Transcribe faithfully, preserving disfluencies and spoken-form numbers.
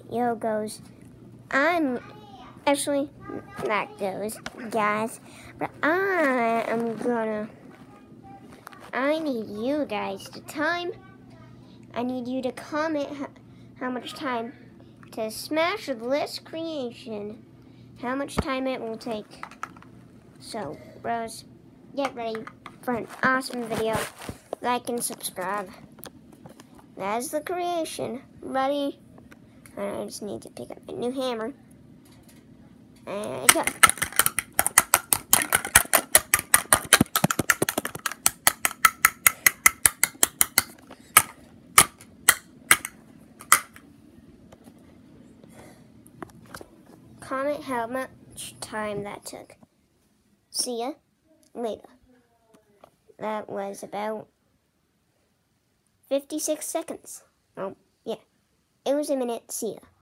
video goes, I'm actually that goes, guys. But I am gonna. I need you guys to time. I need you to comment how, how much time to smash this creation. How much time it will take. So, bros, get ready for an awesome video. Like and subscribe. That's the creation. Ready? I just need to pick up a new hammer. And go. Comment how much time that took. See ya later. That was about fifty-six seconds. Oh, yeah. It was a minute. See ya.